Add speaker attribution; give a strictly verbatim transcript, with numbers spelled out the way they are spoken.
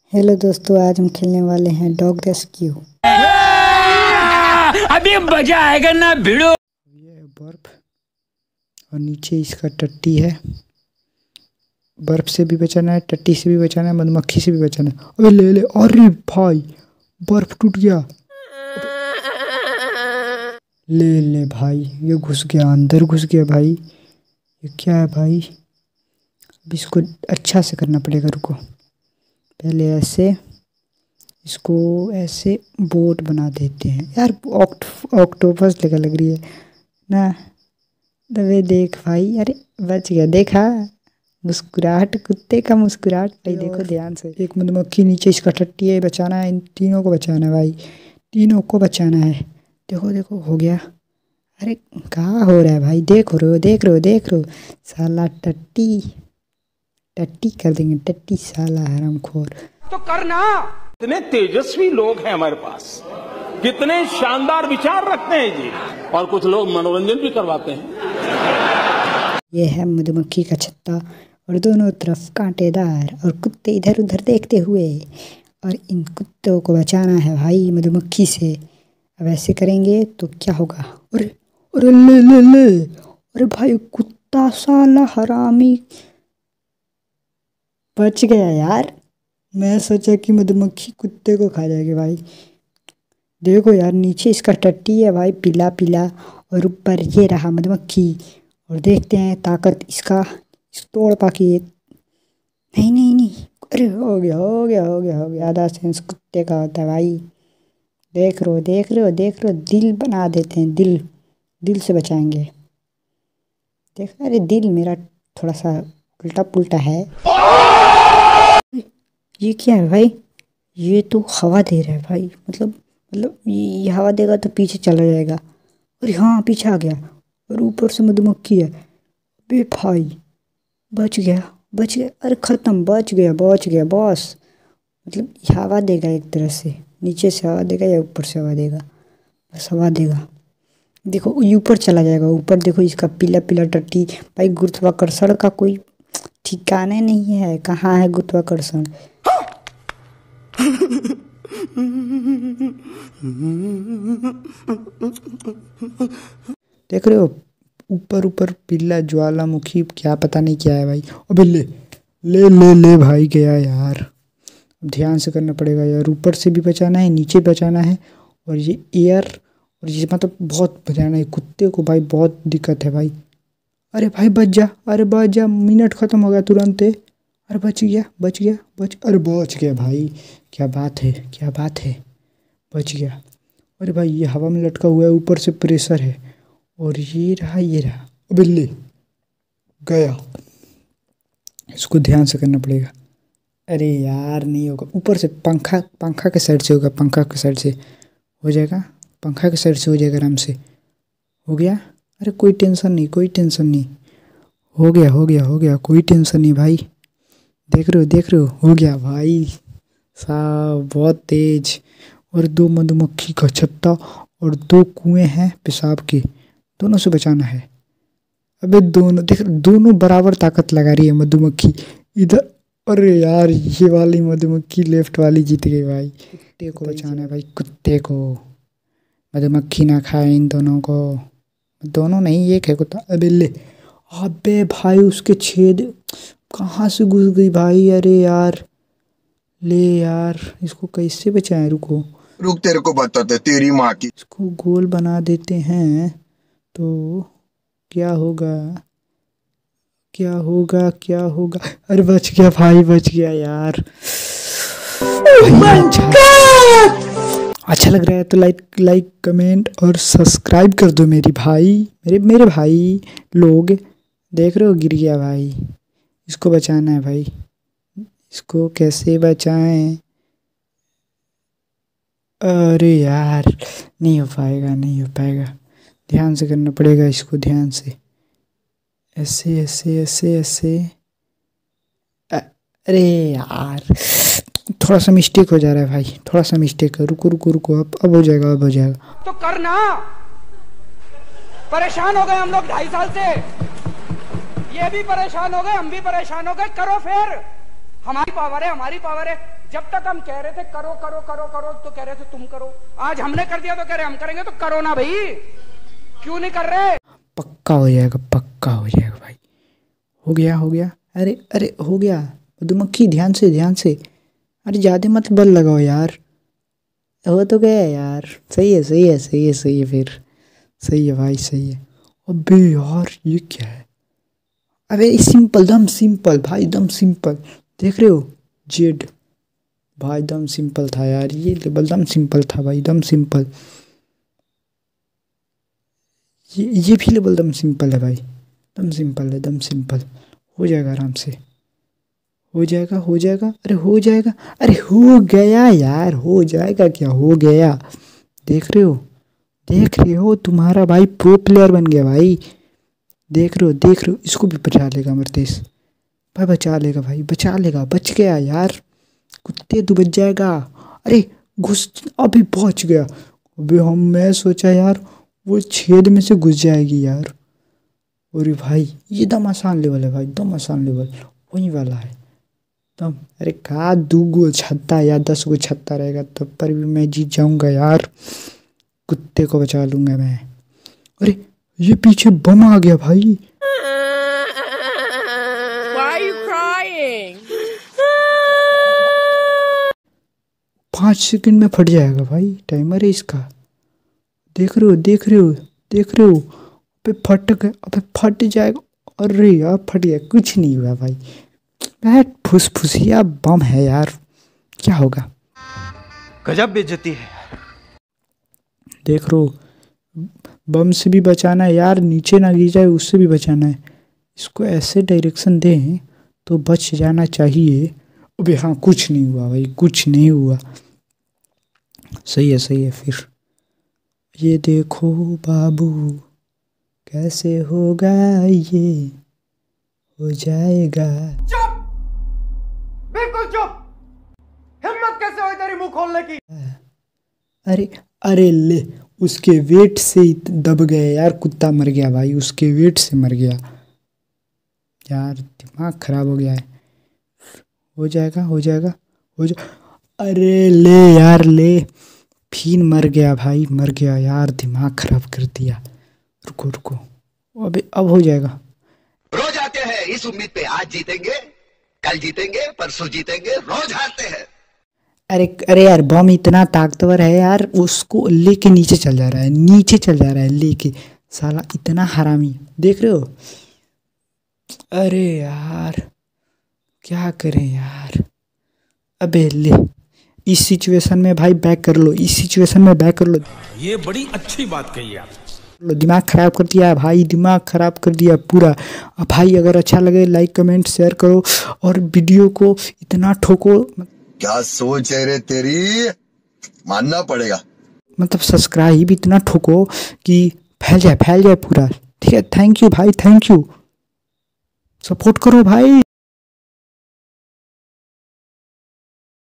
Speaker 1: Hello दोस्तों, आज हम खेलने वाले हैं डॉग रेस्क्यू।
Speaker 2: अभी मजा आएगा ना भिड़ो।
Speaker 1: ये है बर्फ और नीचे इसका टट्टी है। बर्फ से भी बचाना है, टट्टी से भी बचाना है, मधुमक्खी से भी बचाना है। अबे ले ले, अरे भाई बर्फ टूट गया। ले ले भाई, ये घुस गया, अंदर घुस गया भाई। ये क्या है भाई? अब इसको अच्छा से करना पड़ेगा। रुको, पहले ऐसे इसको ऐसे बोट बना देते हैं। यार ऑक्ट ऑक्टोपस लगा लग रही है ना। दबे देख भाई, अरे बच गया। देखा मुस्कुराहट, कुत्ते का मुस्कुराहट भाई। देखो ध्यान से, एक मधुमक्खी नीचे, इसका टट्टी है, बचाना है। इन तीनों को बचाना है भाई, तीनों को बचाना है। देखो देखो हो गया। अरे कहाँ हो रहा है भाई? देख रहे हो देख रहे हो देख रहे हो साला टट्टी टट्टी कर देंगे, टट्टी साला हरामखोर।
Speaker 3: तो करना। कितने तेजस्वी लोग हैं हमारे पास, कितने शानदार विचार रखते हैं जी। और कुछ लोग मनोरंजन भी करवाते हैं।
Speaker 1: ये है मधुमक्खी का छत्ता और दोनों तरफ कांटेदार, और कुत्ते इधर उधर देखते हुए। और इन कुत्तों को बचाना है भाई मधुमक्खी से। अब ऐसे करेंगे तो क्या होगा? अरे अरे ले ले ले, अरे भाई कुत्ता साला हरामी बच गया यार। मैं सोचा कि मधुमक्खी कुत्ते को खा जाएगी भाई। देखो यार, नीचे इसका टट्टी है भाई, पीला पीला, और ऊपर ये रहा मधुमक्खी। और देखते हैं ताकत इसका, इस तोड़ पाके। नहीं नहीं नहीं, अरे हो गया हो गया हो गया हो गया। आधा सेंस कुत्ते का होता है भाई। देख रहे हो देख रहे हो देख रहे हो दिल बना देते हैं, दिल दिल से बचाएंगे। देख, अरे दिल मेरा थोड़ा सा उल्टा पुल्टा है। ये क्या है भाई? ये तो हवा दे रहा है भाई। मतलब मतलब ये हवा देगा तो पीछे चला जाएगा। अरे हाँ, पीछे आ गया। और ऊपर से मधुमक्खी है। बे भाई बच गया बच गया। अरे ख़त्म, बच गया बच गया बॉस। मतलब हवा देगा एक तरह से, नीचे से हवा देगा या ऊपर से हवा देगा? बस हवा देगा। देखो ये ऊपर चला जाएगा। ऊपर देखो इसका पीला पीला टट्टी भाई। गुरुत्वाकर्षण का कोई ठिकाने नहीं है। कहाँ है गुरुत्वाकर्षण? देख रहे हो ऊपर ऊपर पीला ज्वालामुखी, क्या पता नहीं क्या है भाई। अबे ले ले ले ले भाई, गया यार। अब ध्यान से करना पड़ेगा यार। ऊपर से भी बचाना है, नीचे बचाना है, और ये एयर, और ये मतलब बहुत बचाना है कुत्ते को भाई। बहुत दिक्कत है भाई। अरे भाई बच जा, अरे बच जा। मिनट ख़त्म हो गया तुरंत। अरे बच गया बच गया बच अरे बच गया भाई। क्या बात है क्या बात है, बच गया। अरे भाई ये हवा में लटका हुआ है, ऊपर से प्रेशर है। और ये रहा ये रहा। अबे ले गया। इसको ध्यान से करना पड़ेगा। अरे यार नहीं होगा। ऊपर से पंखा पंखा के साइड से होगा, पंखा के साइड से हो जाएगा, पंखा के साइड से हो जाएगा आराम से। हो गया। अरे कोई टेंशन नहीं कोई टेंशन नहीं, हो गया हो गया हो गया, कोई टेंशन नहीं भाई। देख रहे हो देख रहे हो हो गया भाई साहब, बहुत तेज। और दो मधुमक्खी का छत्ता और दो कुएं हैं पेशाब के, दोनों से बचाना है। अबे दोनों देख, दोनों बराबर ताकत लगा रही है मधुमक्खी इधर। अरे यार ये वाली मधुमक्खी लेफ्ट वाली जीत गई भाई। कुत्ते को बचाना है भाई, कुत्ते को। मधुमक्खी ना खाए इन दोनों को। दोनों नहीं, एक है कुत्ता। अबे ले, अबे भाई उसके छेद कहाँ से घुस गई भाई? अरे यार ले यार, इसको कैसे बचाएं? रुको
Speaker 4: रुक, तेरे को बताते तेरी माँ की।
Speaker 1: इसको गोल बना देते हैं तो क्या होगा क्या होगा क्या होगा? अरे बच गया भाई बच गया यार। अच्छा लग रहा है तो लाइक लाइक कमेंट और सब्सक्राइब कर दो मेरी भाई, मेरे मेरे भाई लोग। देख रहे हो गिर गया भाई। इसको बचाना है भाई। इसको कैसे बचाएं? अरे यार नहीं हो पाएगा नहीं हो पाएगा। ध्यान से करना पड़ेगा इसको, ध्यान से। ऐसे ऐसे ऐसे ऐसे। अरे यार थोड़ा सा मिस्टेक हो जा रहा है भाई, थोड़ा सा मिस्टेक है। रुको रुको रुको, अब अब हो जाएगा अब हो जाएगा।
Speaker 3: तो करना। परेशान हो गए हम लोग ढाई साल से, ये भी परेशान हो गए, हम भी परेशान हो गए। करो फिर, हमारी पावर है हमारी पावर है।
Speaker 2: जब तक हम कह रहे थे करो करो करो करो तो कह रहे थे तुम करो, आज हमने कर दिया तो कह रहे हम करेंगे, तो करो ना भाई, क्यों नहीं कर रहे?
Speaker 1: पक्का हो जाएगा, पक्का हो जाएगा भाई। हो गया हो गया, अरे अरे हो गया। मधुमक्खी ध्यान से ध्यान से, अरे ज़्यादा मत बल लगाओ यार, हो तो गया यार। सही है सही है सही है सही है, फिर सही है भाई सही है। अबे यार ये क्या है? अबे सिंपल, दम सिंपल भाई, दम सिंपल। देख रहे हो जेड भाई, दम सिंपल था यार, ये लेवल दम सिंपल था भाई, दम सिंपल। ये ये भी लेवल दम सिंपल है भाई, दम सिंपल है, दम सिंपल। हो जाएगा आराम से, हो जाएगा हो जाएगा, अरे हो जाएगा, अरे हो गया यार, हो जाएगा क्या, हो गया। देख रहे हो देख रहे हो, तुम्हारा भाई प्रो प्लेयर बन गया भाई। देख रहे हो देख रहे हो, इसको भी बचा लेगा अमरतेश भाई, बचा लेगा भाई, बचा लेगा, बच गया यार। कुत्ते तू बच जाएगा। अरे घुस, अभी पहुंच गया। अभी हम मैं सोचा यार वो छेद में से घुस जाएगी यार। अरे भाई ये दम आसान लेवल है भाई, दम आसान लेवल वही वाला है दम। अरे कहा दो गो छत्ता या दस गो छत्ता रहेगा तब पर भी मैं जीत जाऊंगा यार, कुत्ते को बचा लूंगा मैं। अरे ये पीछे बम आ गया भाई।
Speaker 5: Why are you crying?
Speaker 1: पाँच सेकंड में फट जाएगा भाई, टाइमर है इसका। देख रहे हो देख रहे हो देख रहे हो, अबे फट गया, अबे फट जाएगा। अरे यार फट गया, कुछ नहीं हुआ भाई, बैठ फुसफुसिया बम है यार, क्या होगा।
Speaker 6: गजब बेइज्जती है।
Speaker 1: देख रो, बम से भी बचाना है यार, नीचे ना गिर जाए उससे भी बचाना है। इसको ऐसे डायरेक्शन दें तो बच जाना चाहिए। अबे हाँ कुछ नहीं हुआ भाई, कुछ नहीं हुआ। सही है सही है। फिर ये देखो बाबू कैसे होगा, ये हो जाएगा।
Speaker 6: चुप, बिल्कुल चुप। हिम्मत कैसे हुई तेरी मुंह खोलने की?
Speaker 1: अरे अरे ले, उसके वेट से ही दब गए यार, कुत्ता मर गया भाई, उसके वेट से मर गया यार, दिमाग खराब हो गया है। हो जाएगा हो जाएगा हो जा, अरे ले यार ले, फिर मर गया भाई, मर गया यार, दिमाग खराब कर दिया। रुको रुको, अबे अब हो जाएगा।
Speaker 7: रोज आते हैं इस उम्मीद पे, आज जीतेंगे, कल जीतेंगे, परसों जीतेंगे, रोज हारते हैं।
Speaker 1: अरे अरे यार बम इतना ताकतवर है यार, उसको लेके नीचे चल जा रहा है, नीचे चल जा रहा है लेके, साला इतना हरामी। देख रहे हो? अरे यार क्या करें यार। अबे ले, इस सिचुएशन में भाई बैक कर लो, इस सिचुएशन में बैक कर लो।
Speaker 3: ये बड़ी अच्छी बात कही आप।
Speaker 1: दिमाग खराब कर दिया भाई, दिमाग खराब कर दिया पूरा। अब भाई अगर अच्छा लगे लाइक कमेंट शेयर करो और वीडियो को इतना ठोको,
Speaker 4: क्या सोच है रे तेरी, मानना पड़ेगा।
Speaker 1: मतलब सब्सक्राइब इतना ठोको कि फैल जाए फैल जाए पूरा। ठीक है, थैंक यू भाई, थैंक यू, सपोर्ट करो भाई।